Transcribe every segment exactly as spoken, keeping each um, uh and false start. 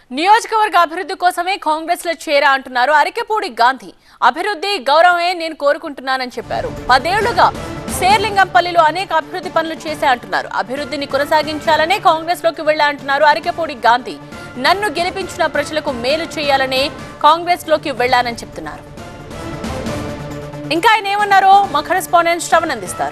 నియోజకవర్గ అభివృద్ధి కోసమే కాంగ్రెస్ లో చేరా అంటున్నారు అరికెపూడి గాంధీ. అభివృద్ధి గౌరవమే నేను కోరుకుంటున్నానని చెప్పారు. పదేళ్లుగా శేర్లింగంపల్లిలో అనేక అభివృద్ధి పనులు చేశా అంటున్నారు. అభివృద్ధిని కొనసాగించాలనే కాంగ్రెస్ లోకి వెళ్ళా అంటున్నారు అరికెపూడి గాంధీ. నన్ను గెలిపించిన ప్రజలకు మేలు చేయాలనే కాంగ్రెస్ లోకి వెళ్లానని చెప్తున్నారు. ఇంకా ఆయన ఏమన్నారో మా కరెస్పాండెంట్ శ్రవణ్ అందిస్తారు.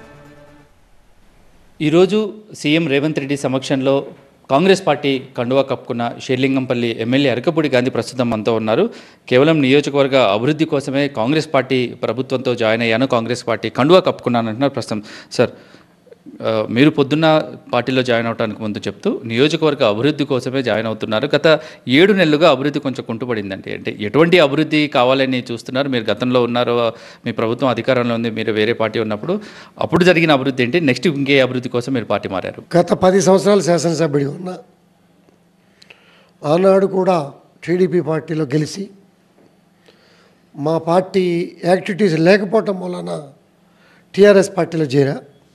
ఈరోజు సీఎం రేవంత్ రెడ్డి సమక్షంలో కాంగ్రెస్ పార్టీ కండువా కప్పుకున్న షేర్లింగంపల్లి ఎమ్మెల్యే అరికెపూడి గాంధీ ప్రస్తుతం మనతో ఉన్నారు. కేవలం నియోజకవర్గ అభివృద్ధి కోసమే కాంగ్రెస్ పార్టీ ప్రభుత్వంతో జాయిన్ అయ్యాను, కాంగ్రెస్ పార్టీ కండువా కప్పుకున్నాను అంటున్నారు. ప్రస్తుతం సార్, మీరు పొద్దున్న పార్టీలో జాయిన్ అవడానికి ముందు చెప్తూ నియోజకవర్గ అభివృద్ధి కోసమే జాయిన్ అవుతున్నారు. గత ఏడు నెలలుగా అభివృద్ధి కొంచెం కుంటుపడిందండి. అంటే ఎటువంటి అభివృద్ధి కావాలని చూస్తున్నారు? మీరు గతంలో ఉన్నారు, మీ ప్రభుత్వం అధికారంలో ఉంది, మీరు వేరే పార్టీ ఉన్నప్పుడు అప్పుడు జరిగిన అభివృద్ధి ఏంటి? నెక్స్ట్ ఇంకే అభివృద్ధి కోసం మీరు పార్టీ మారారు? గత పది సంవత్సరాలు శాసనసభ్యుడిగా ఉన్నా, ఆనాడు కూడా టీడీపీ పార్టీలో గెలిచి మా పార్టీ యాక్టివిటీస్ లేకపోవటం వలన టీఆర్ఎస్ పార్టీలో చేరా.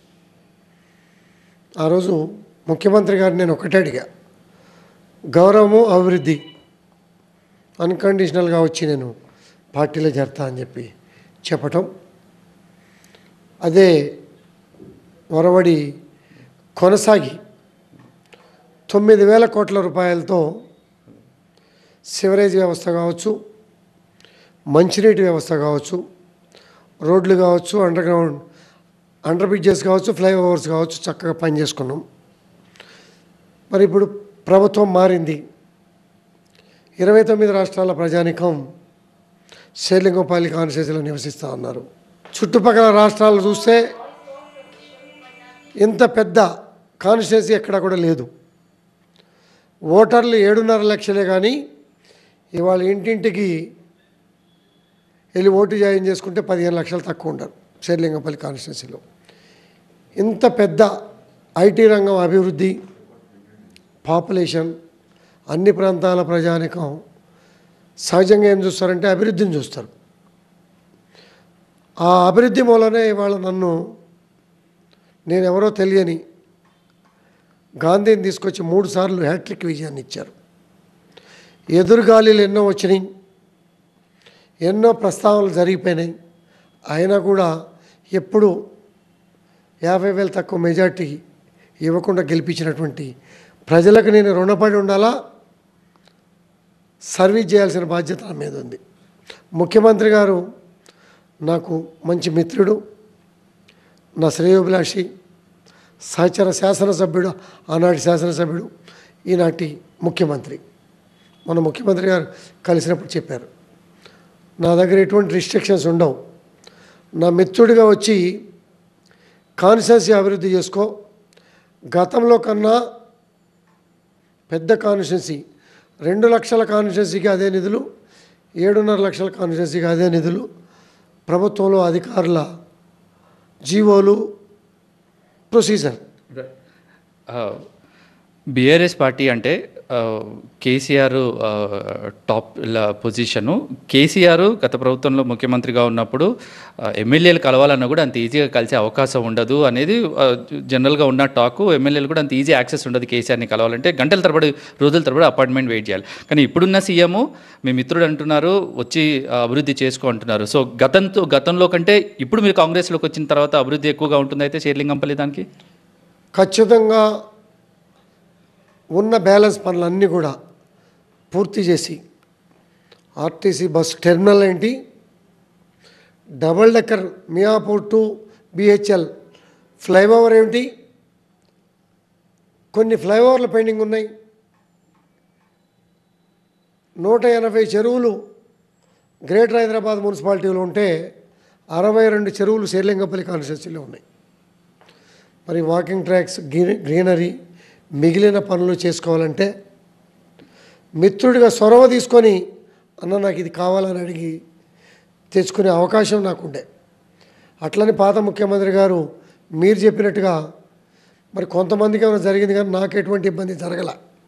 ఆ రోజు ముఖ్యమంత్రి గారు నేను ఒకటే అడిగా, గౌరవము అభివృద్ధి అన్కండిషనల్గా వచ్చి నేను పార్టీలో చేరతా అని చెప్పి చెప్పటం, అదే వరవడి కొనసాగి తొమ్మిది వేల కోట్ల రూపాయలతో సివరేజ్ వ్యవస్థ కావచ్చు, మంచినీటి వ్యవస్థ కావచ్చు, రోడ్లు కావచ్చు, అండర్ గ్రౌండ్ అండర్ బ్రిడ్జెస్ కావచ్చు, ఫ్లైఓవర్స్ కావచ్చు, చక్కగా పనిచేసుకున్నాం. మరి ఇప్పుడు ప్రభుత్వం మారింది. ఇరవై తొమ్మిది రాష్ట్రాల ప్రజానికం షేర్లింగంపల్లి కాన్స్టిట్యూన్సీలో నివసిస్తూ ఉన్నారు. చుట్టుపక్కల రాష్ట్రాలు చూస్తే ఇంత పెద్ద కాన్స్టిట్యూన్సీ ఎక్కడా కూడా లేదు. ఓటర్లు ఏడున్నర లక్షలే, కానీ ఇవాళ ఇంటింటికి వెళ్ళి ఓటు జాయిన్ చేసుకుంటే పదిహేను లక్షలు తక్కువ ఉండరు షేర్లింగంపల్లి కాన్స్టిట్యూన్సీలో. ఇంత పెద్ద ఐటీ రంగం అభివృద్ధి, పాపులేషన్, అన్ని ప్రాంతాల ప్రజానికం సహజంగా ఏం చూస్తారంటే అభివృద్ధిని చూస్తారు. ఆ అభివృద్ధి మూలనే ఇవాళ నన్ను, నేను ఎవరో తెలియని గాంధీని తీసుకొచ్చి మూడు సార్లు హ్యాట్రిక్ విజయాన్ని ఇచ్చారు. ఎదురుగాలిలు ఎన్నో వచ్చినాయి, ఎన్నో ప్రస్తావనలు జరిగిపోయినాయి. అయినా కూడా ఎప్పుడు యాభై వేలు తక్కువ మెజార్టీ ఇవ్వకుండా గెలిపించినటువంటి ప్రజలకు నేను రుణపడి ఉండాలా, సర్వీస్ చేయాల్సిన బాధ్యత నా మీద ఉంది. ముఖ్యమంత్రి గారు నాకు మంచి మిత్రుడు, నా శ్రేయోభిలాషి, సహచర శాసనసభ్యుడు, ఆనాటి శాసనసభ్యుడు, ఈనాటి ముఖ్యమంత్రి. మన ముఖ్యమంత్రి గారు కలిసినప్పుడు చెప్పారు, నా దగ్గర ఎటువంటి రిస్ట్రిక్షన్స్ ఉండవు, నా మిత్రుడిగా వచ్చి కాన్స్టిట్యున్సీ అభివృద్ధి చేసుకో, గతంలో కన్నా పెద్ద కాన్స్టిట్యున్సీ, రెండు లక్షల కాన్స్టిట్యున్సీకి అదే నిధులు, ఏడున్నర లక్షల కాన్స్టిట్యున్సీకి అదే నిధులు, ప్రభుత్వంలో అధికారుల జీవోలు, ప్రొసీజర్. బీఆర్ఎస్ పార్టీ అంటే కేసీఆర్ టాప్ పొజిషను. కేసీఆర్ గత ప్రభుత్వంలో ముఖ్యమంత్రిగా ఉన్నప్పుడు ఎమ్మెల్యేలు కలవాలన్నా కూడా అంత ఈజీగా కలిసే అవకాశం ఉండదు అనేది జనరల్గా ఉన్న టాకు. ఎమ్మెల్యేలు కూడా అంత ఈజీ యాక్సెస్ ఉండదు కేసీఆర్ని కలవాలంటే, గంటల తరబడి రోజుల తరబడి అపాయింట్మెంట్ వెయిట్ చేయాలి. కానీ ఇప్పుడున్న సీఎం మీ మిత్రుడు అంటున్నారు, వచ్చి అభివృద్ధి చేసుకో అంటున్నారు. సో గతంతో గతంలో కంటే ఇప్పుడు మీరు కాంగ్రెస్లోకి వచ్చిన తర్వాత అభివృద్ధి ఎక్కువగా ఉంటుంది అయితే షేర్లింగంపల్లి దానికి? ఖచ్చితంగా ఉన్న బ్యాలెన్స్ పనులన్నీ కూడా పూర్తి చేసి, ఆర్టీసీ బస్ టెర్మినల్ ఏంటి, double decker Miyapur to BHEL flyover ఏమిటి, కొన్ని ఫ్లైఓవర్లు పెండింగ్ ఉన్నాయి, నూట ఎనభై చెరువులు గ్రేటర్ హైదరాబాద్ మున్సిపాలిటీలో ఉంటే అరవై రెండు చెరువులు షేర్లింగంపల్లి కాన్స్టిట్యూన్సీలో ఉన్నాయి. మరి వాకింగ్ ట్రాక్స్, గ్రీనరీ, మిగిలిన పనులు చేసుకోవాలంటే మిత్రుడిగా చొరవ తీసుకొని, అన్న నాకు ఇది కావాలని అడిగి తెచ్చుకునే అవకాశం నాకుండే. అట్లని పాత ముఖ్యమంత్రి గారు మీరు చెప్పినట్టుగా మరి కొంతమందికి ఏమైనా జరిగింది, కానీ నాకు ఎటువంటి ఇబ్బంది జరగల.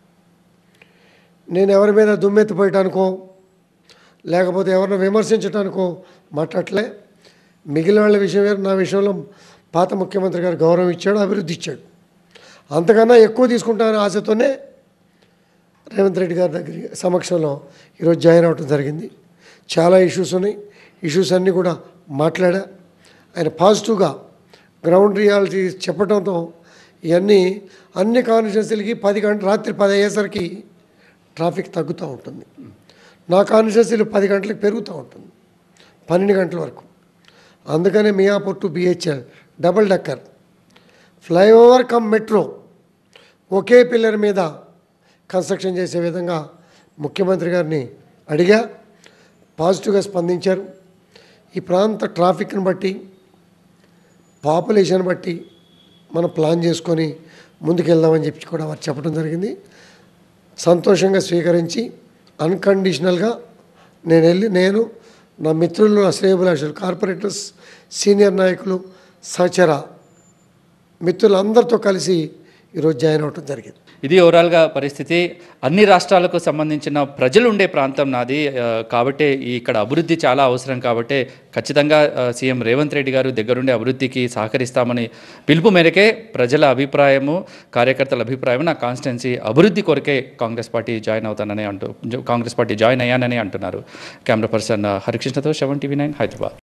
నేను ఎవరి మీద దుమ్మెత్తిపోయటానికో లేకపోతే ఎవరిని విమర్శించడానికో మాట్లాడలే. మిగిలిన వాళ్ళ విషయం వేరు, నా విషయంలో పాత ముఖ్యమంత్రి గారు గౌరవం ఇచ్చాడు, అభివృద్ధి ఇచ్చాడు. అంతకన్నా ఎక్కువ తీసుకుంటాననే ఆశతోనే రేవంత్ రెడ్డి గారి దగ్గర సమక్షంలో ఈరోజు జాయిన్ అవ్వడం జరిగింది. చాలా ఇష్యూస్ ఉన్నాయి. ఇష్యూస్ అన్నీ కూడా మాట్లాడా. ఆయన పాజిటివ్గా గ్రౌండ్ రియాలిటీ చెప్పడంతో ఇవన్నీ అన్ని కాన్స్టిట్యున్సీలకి పది గంటల రాత్రి పది అయ్యేసరికి ట్రాఫిక్ తగ్గుతూ ఉంటుంది. నా కాన్స్టిట్యున్సీలు పది గంటలకు పెరుగుతూ ఉంటుంది, పన్నెండు గంటల వరకు. అందుకనే Miyapur to BHEL double decker flyover cum metro ఒకే పిల్లర్ మీద కన్స్ట్రక్షన్ చేసే విధంగా ముఖ్యమంత్రి గారిని అడిగా. పాజిటివ్గా స్పందించారు. ఈ ప్రాంత ట్రాఫిక్ని బట్టి, పాపులేషన్ బట్టి మనం ప్లాన్ చేసుకొని ముందుకెళ్దామని చెప్పి కూడా వారు చెప్పడం జరిగింది. సంతోషంగా స్వీకరించి అన్కండిషనల్గా నేను వెళ్ళి నేను నా మిత్రులు, నా శ్రేయభిలాషులు, కార్పొరేటర్స్, సీనియర్ నాయకులు, సహచర మిత్రులందరితో కలిసి ఈరోజు జాయిన్ అవ్వడం జరిగింది. ఇది ఓవరాల్గా పరిస్థితి. అన్ని రాష్ట్రాలకు సంబంధించిన ప్రజలు ఉండే ప్రాంతం నాది కాబట్టి ఇక్కడ అభివృద్ధి చాలా అవసరం కాబట్టి ఖచ్చితంగా సీఎం రేవంత్ రెడ్డి గారు దగ్గరుండే అభివృద్ధికి సహకరిస్తామని పిలుపు మేరకే ప్రజల అభిప్రాయము, కార్యకర్తల అభిప్రాయం నా కాన్స్టిట్యున్సీ అభివృద్ధి కొరకే కాంగ్రెస్ పార్టీ జాయిన్ అవుతానని అంటూ కాంగ్రెస్ పార్టీ జాయిన్ అయ్యానని అంటున్నారు. కెమెరా పర్సన్ హరికృష్ణతో సెవెన్ టీవీ నైన్ హైదరాబాద్.